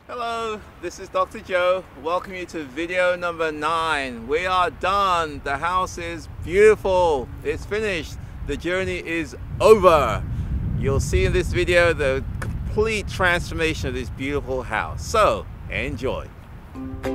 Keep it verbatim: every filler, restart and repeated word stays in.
Hello, this is Doctor Joe. Welcome you to video number nine. We are done. The house is beautiful. It's finished. The journey is over. You'll see in this video the complete transformation of this beautiful house. So, enjoy.